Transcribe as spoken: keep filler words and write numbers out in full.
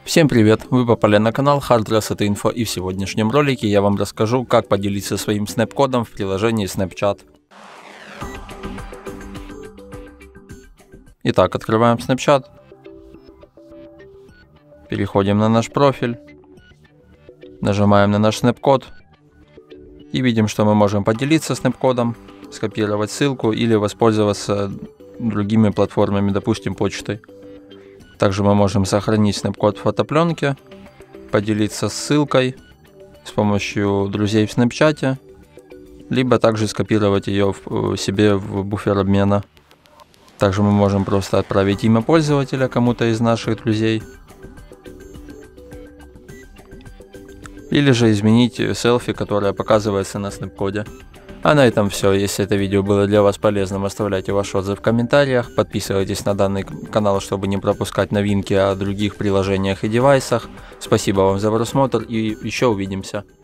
Всем привет! Вы попали на канал Hard Reset Info, и в сегодняшнем ролике я вам расскажу, как поделиться своим снэп-кодом в приложении Snapchat. Итак, открываем Snapchat, переходим на наш профиль, нажимаем на наш снэп-код и видим, что мы можем поделиться снэп-кодом, скопировать ссылку или воспользоваться другими платформами, допустим, почтой. Также мы можем сохранить снэп-код в фотопленке, поделиться ссылкой с помощью друзей в Снэпчате, либо также скопировать ее в, себе в буфер обмена. Также мы можем просто отправить имя пользователя кому-то из наших друзей. Или же изменить селфи, которое показывается на снэп-коде. А на этом все. Если это видео было для вас полезным, оставляйте ваш отзыв в комментариях. Подписывайтесь на данный канал, чтобы не пропускать новинки о других приложениях и девайсах. Спасибо вам за просмотр и еще увидимся.